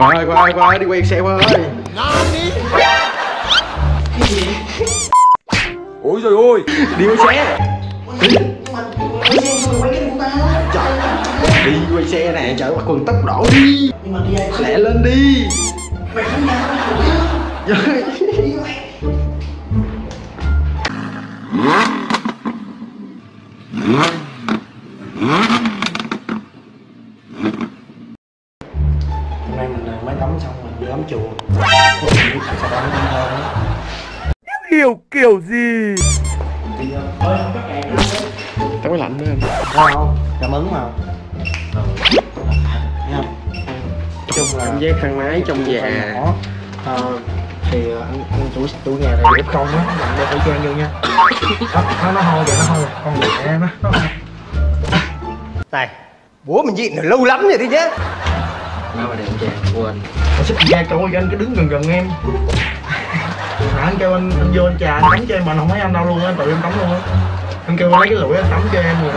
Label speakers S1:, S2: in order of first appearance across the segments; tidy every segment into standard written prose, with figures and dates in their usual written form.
S1: Khoa ơi, đi quay xe Khoa ơi. Cái gì? Ôi trời ơi, đi quay xe. Quay xe sao quay cái của ta? Trời, đi quay xe nè, trời, mặc quần tốc độ đi. Nhưng mà đi ai lẹ lên đi. Mày không nhà tao đi mày. Hôm nay mình mới tắm xong mình đi tắm chùa. Sau đó mình hơn đó.
S2: Hiểu kiểu gì?
S1: Thì ơi không có kèm nữa. Tắm cái lạnh nữa anh. Thấy không? Cảm ứng mà. Thấy không? Chung là cảm giác thang máy trong nhà. Thì anh chủ nhà này đẹp không á, bạn đeo khẩu trang vô nha. Nó hôi vậy, nó hôi. Con mẹ nó hôi.
S3: Này, bố mình nhịn rồi lâu lắm rồi đi chứ.
S1: Nó mà đeo khẩu trang, quên. Anh xích ra coi anh cứ đứng gần em. Anh kêu anh vô anh trà anh tắm cho em mà không thấy anh đâu luôn á, tự em tắm luôn á. Anh kêu lấy cái lụi anh tắm cho em rồi.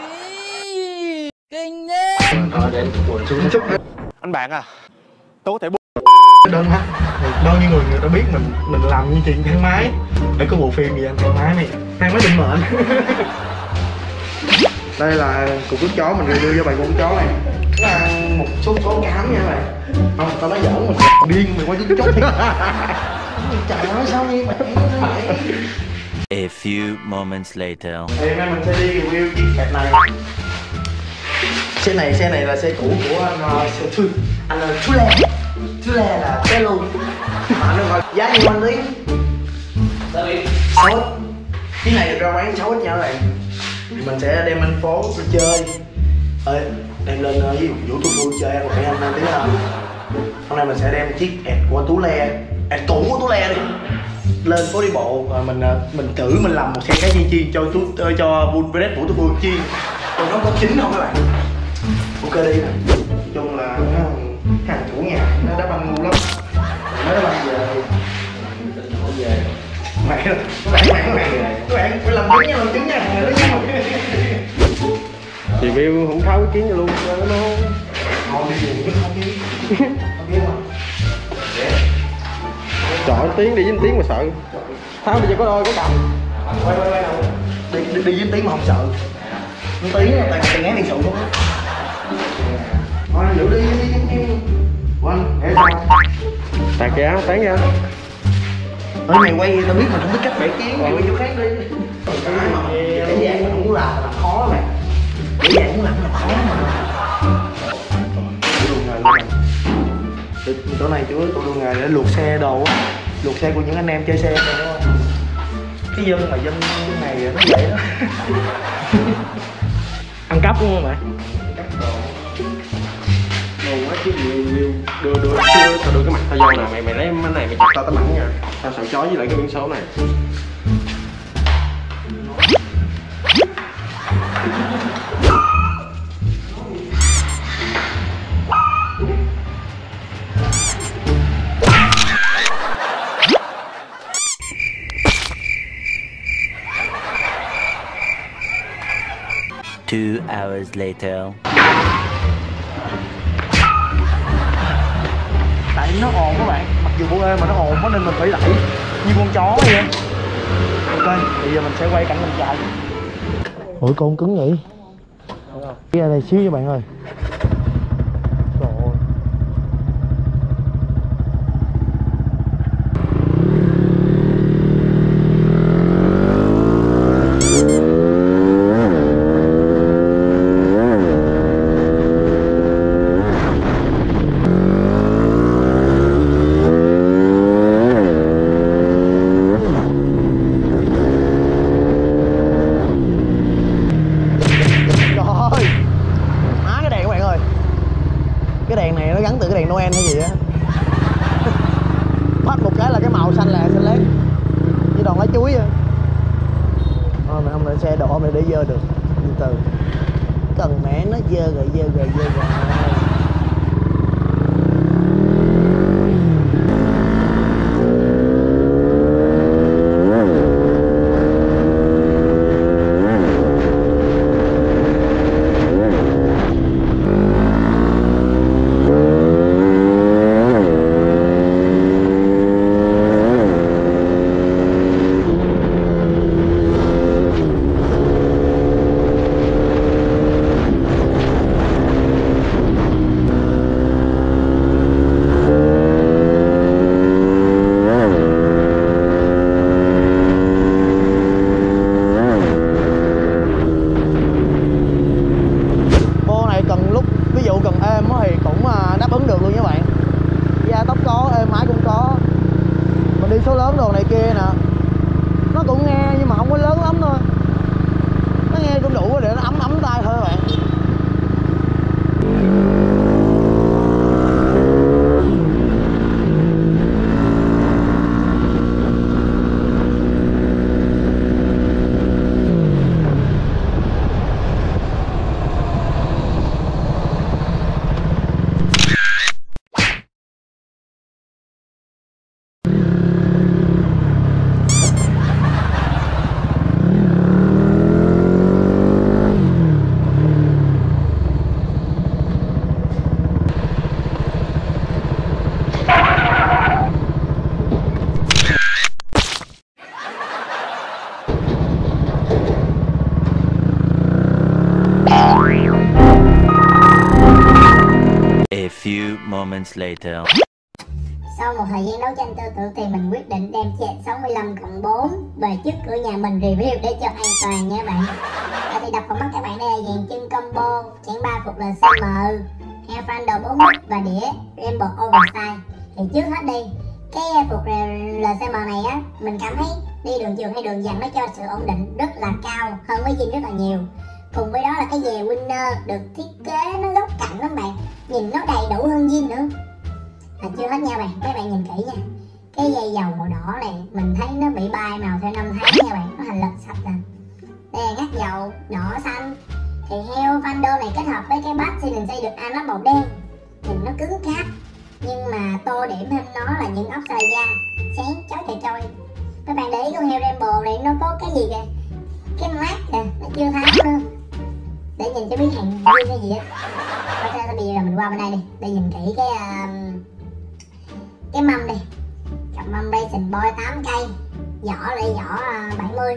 S2: Kinh đấy.
S1: Để em quần xuống chút.
S2: Anh bạn à, tôi có thể
S1: Đơn ha, bao nhiêu người ta biết mình làm như chuyện thang máy. Để có bộ phim gì anh thang máy này, thang máy định mệnh. Đây là cục nước chó mình đưa cho bạn cục nước chó này. Là một số cám nha các bạn. Không, tao nói giỡn mình điên mày quay nước chó thiệt. Trời ơi sao vậy mày?
S4: A few moments later.
S1: Thì hôm nay mình sẽ đi review chiếc kẹt này. Xe này là xe cũ của anh Thu Lê là xe luôn. Mà nó gọi giá nhiêu anh tí? 6. Cái này được ra bán 6 nha các bạn. Thì mình sẽ đem lên phố đi chơi. Đem lên ví dụ Vũ Thu Phương chơi ăn với anh tí không? Hôm nay mình sẽ đem chiếc ẹt của Tú Le, ẹt cũ của Tú Le đi lên phố đi bộ và mình thử mình làm một xe cá chiên cho Bulbret Vũ Thu Phương chiên. Còn nó có chín không các bạn? Ok đi nè. Nói chung là thằng chủ nhà nó đá banh ngu lắm. Nó đá banh về mẹ các bạn phải làm chứng nha nó nhau. Thì Bill không tháo ý kiến cho luôn nó ngon đi gì không biết mà. Trời Tiến đi với Tiến mà sợ. Tháo bây giờ có đôi có cầm. Quay đi với Tiến mà không sợ. Tiến là tay ngán đi sự luôn á. Thôi giữ đi Quanh, để sao? Tạt ra, tán ra. Ơi mày quay tao biết mình không biết cách bẻ kiến, mày quay chỗ khác đi. Cái dạng mình muốn làm là khó mày. Cái dạng muốn làm là khó mà. Chỗ này chú tụi đường nghề để luộc xe đồ á. Luộc xe của những anh em chơi xe này đúng không? Cái dân mà dân này nó vậy đó. Ăn cắp đúng không mày? Đồ quá chứ đưa tao đưa cái mặt tao vô nè, mày lấy cái này mày chụp tao mặn nha. Tao sợ chói với lại cái biển số này.
S4: Two hours later.
S1: Tại nó ồn các bạn, mặc dù bộ ê mà nó ồn quá nên mình phải đẩy như con chó vậy. Ok, bây giờ mình sẽ quay cảnh mình chạy. Ủa con cứng vậy? Đi ra đây xíu nha bạn ơi. Trời ơi. Cái đèn này nó gắn từ cái đèn Noel hay gì á. Phát một cái là cái màu xanh lè xanh lét như đòn lá chuối á. Thôi mày không để xe đổ mày để dơ được. Từ từ. Cần mẹ nó dơ rồi. nghe cũng đủ để nó ấm ấm tay thôi các bạn.
S4: A few moments later.
S5: Sau một thời gian đấu tranh tư tưởng thì mình quyết định đem chiếc 65/4 về trước cửa nhà mình review để cho an toàn nha bạn. Thì đập vào mắt các bạn đây là dàn chân combo, chén 3 phục LCM, heo Fandor 4 nút và đĩa Rambo Oversize. Thì trước hết đi, cái phục LCM này á, mình cảm thấy đi đường trường hay đường dặn nó cho sự ổn định rất là cao hơn với Zin rất là nhiều. Cùng với đó là cái dè Winner được thiết kế nó góc cạnh lắm bạn, nhìn nó đầy đủ hơn Zin nữa. Chưa hết nha bạn, các bạn nhìn kỹ nha. Cái dây dầu màu đỏ này mình thấy nó bị bay màu theo năm tháng nha bạn, nó thành lật sạch nè. Đây là ngắt dầu đỏ xanh. Thì heo Fandor này kết hợp với cái bát CNC được ăn nó màu đen, nhìn nó cứng cáp, nhưng mà tô điểm thêm nó là những ốc xài da sáng chói trời trôi. Các bạn để ý con heo Rambo này nó có cái gì kìa, cái mát kìa, nó chưa tháo nữa, để nhìn cho biết hàng riêng cái gì á. Ok, bây giờ mình qua bên đây đi, để nhìn kỹ cái mâm đi. Cặp mâm Racing Boy 8 cây, vỏ lại vỏ 70.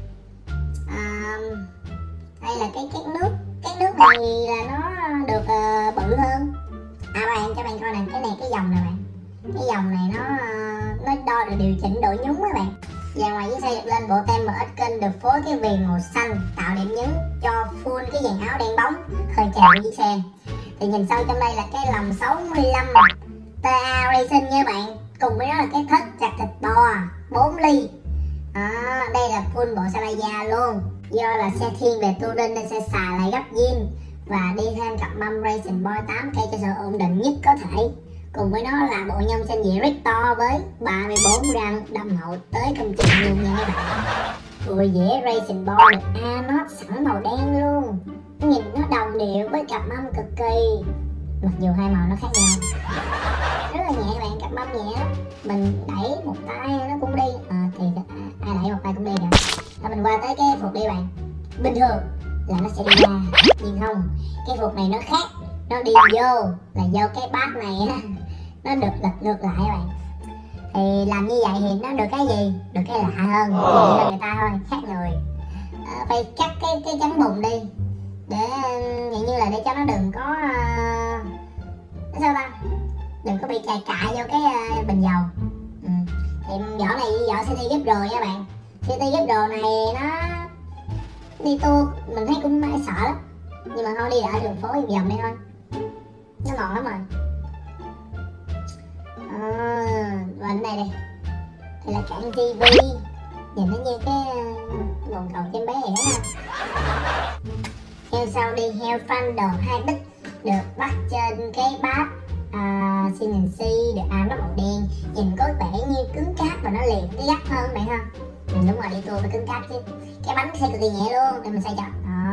S5: Đây là cái két nước. Cái nước này là nó được bự hơn. Bạn cho bạn coi này, cái dòng này bạn. Cái dòng này nó đo được điều chỉnh độ nhúng các bạn. Và ngoài chiếc xe được lên bộ tem MX kênh được phối cái viền màu xanh tạo điểm nhấn cho full cái dàn áo đen bóng khơi chào chiếc xe. Thì nhìn sâu trong đây là cái lồng 65 TA Racing nha bạn. Cùng với đó là cái thất chặt thịt bò 4 ly. Đây là full bộ xe da luôn. Do là xe thiên về touring nên sẽ xài lại gấp zin và đi thêm cặp mâm Racing Boy 8 cây cho sự ổn định nhất có thể. Cùng với đó là bộ nhôm xanh dĩa Rictor với 34 răng đâm hậu tới công trình luôn nha các bạn. Đùi dĩa Racing Boy được anod sẵn màu đen luôn. Nhìn nó đồng điệu với cặp mâm cực kỳ, mặc dù hai màu nó khác nhau. Rất là nhẹ bạn, cặp mâm nhẹ lắm. Mình đẩy một tay nó cũng đi. Thì ai đẩy một tay cũng đi rồi. Mình qua tới cái phục đi bạn. Bình thường là nó sẽ đi ra, nhưng không, cái phục này nó khác. Nó đi vô là do cái bát này á, nó được lật ngược lại bạn. Thì làm như vậy thì nó được cái gì? Được cái lạ hơn, nhẹ hơn người ta thôi, khác người. Phải cắt cái chắn bùn đi, để như là để cho nó đừng có sao ta, đừng có bị cài vô cái bình dầu. Thì vỏ này vỏ City Gap rồi nha bạn. City Gap đồ này nó đi tour mình thấy cũng sợ lắm, nhưng mà thôi đi ở đường phố vòng đây thôi, nó ngọt lắm rồi. Và đến đây đi, đây là cản TV, nhìn nó như cái bồn cầu trên bé vậy ha. Theo sau đi heo Fandor 2 bích được bắt trên cái bát CNC được ám nó màu đen, nhìn có vẻ như cứng cáp và nó liền cái gắt hơn bạn ha. Đúng rồi, đi tour phải cứng cáp chứ. Cái bánh xe cực kỳ nhẹ luôn, để mình xoay cho.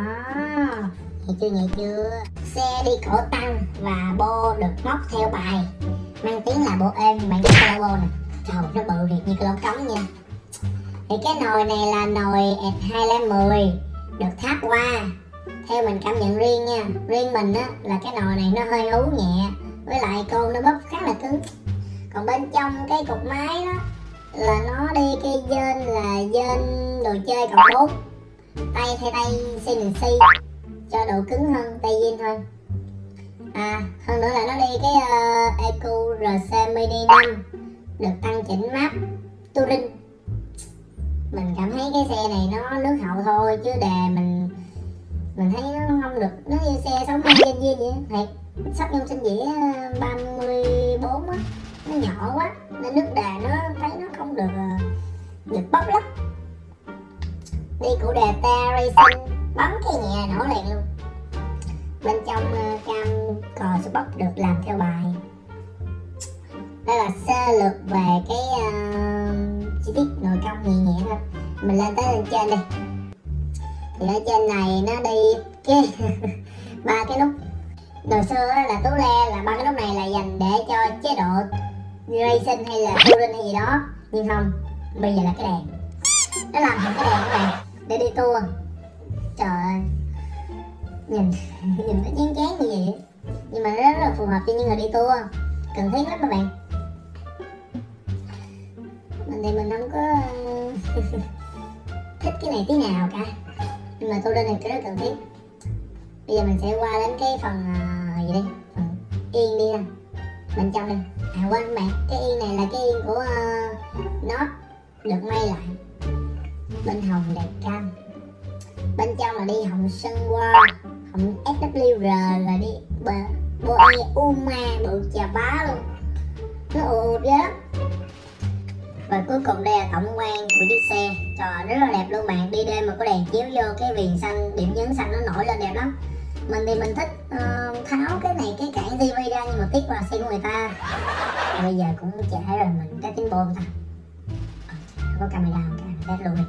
S5: Nhẹ chưa. Xe đi cổ tăng và bô được móc theo bài, mang tiếng là bô êm, bạn có cái bô nè. Trời, nó bự thiệt như cái lỗ cống nha. Thì cái nồi này là nồi S210 được tháp qua. Theo mình cảm nhận riêng nha, riêng mình á là cái nồi này nó hơi hú nhẹ, với lại côn nó bóp khá là cứng. Còn bên trong cái cục máy đó là nó đi cái dên là dên đồ chơi cộng 4, tay thay tay CNC cho độ cứng hơn tay zin thôi. Hơn nữa là nó đi cái EQ RC Mini 5 được tăng chỉnh map touring. Mình cảm thấy cái xe này nó nước hậu thôi, chứ đề mình thấy nó không được, nó như xe 62 zin vậy thiệt. Sắp nhôm sinh dĩa 34 á, nó nhỏ quá nên nước đề nó thấy nó không được bốc lắm. Đi của đề TA Racing bấm cái nhẹ nổ liền luôn. Bên trong cam cò Xbox được làm theo bài. Đây là sơ lược về cái chi tiết nội công nhẹ nhẹ thôi. Mình lên tới lên trên đi. Thì ở trên này nó đi cái ba cái nút. Hồi xưa là Tú Le là ba cái nút này là dành để cho chế độ racing hay là touring hay gì đó, nhưng không, bây giờ là cái đèn. Nó làm thành cái đèn các bạn để đi tour. Trời ơi, nhìn nó chán chán như vậy, nhưng mà nó rất là phù hợp cho những người đi tour, cần thiết lắm các bạn. Mình thì mình không có thích cái này tí nào cả, nhưng mà touring này cái rất cần thiết. Bây giờ mình sẽ qua đến cái phần gì đi, phần yên đi nè, bên trong đi. À quên các bạn, cái yên này là cái yên của nó được may lại. Bên hồng đẹp cam, bên trong là đi hồng Sunwa, hồng SWR, rồi đi Boe Uma bự chà bá luôn, nó ụt đó. Và cuối cùng đây là tổng quan của chiếc xe. Trời, rất là đẹp luôn bạn. Đi đêm mà có đèn chiếu vô cái viền xanh, điểm nhấn xanh nó nổi lên đẹp lắm. Mình thì mình thích tháo cái này, cái cản tivi ra, nhưng mà tiếc là xe của người ta. Bây giờ cũng trễ rồi, mình cái tiếng bô người ta. Có camera không? Test luôn đi.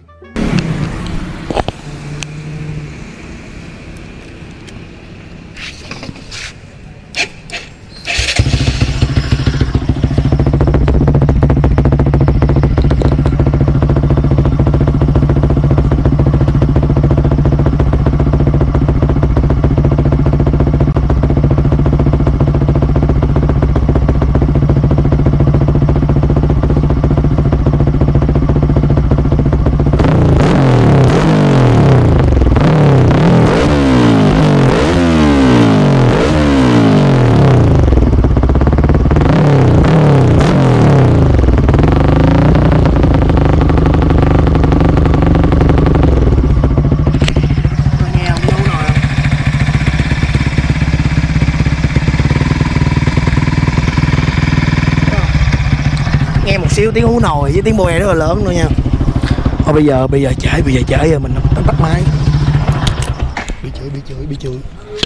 S1: Xíu tiếng hú nồi với tiếng bô rất là lớn nữa nha. Thôi bây giờ trễ rồi, mình bắt máy. Bị chửi